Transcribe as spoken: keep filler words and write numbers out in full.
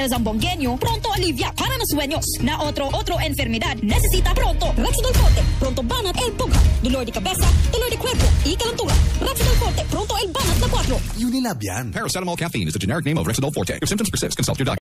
zamboangueño, pronto alivia para los sueños. Na otro, otro enfermedad, necesita pronto Rexidol Forte. Pronto banat el pugha. Dolor de cabeza, dolor de cuerpo y calentura. Rexidol Forte, pronto el banat na cuatro. Unilab yan. Paracetamol caffeine is the generic name of Rexidol Forte. If symptoms persist, consult your doctor.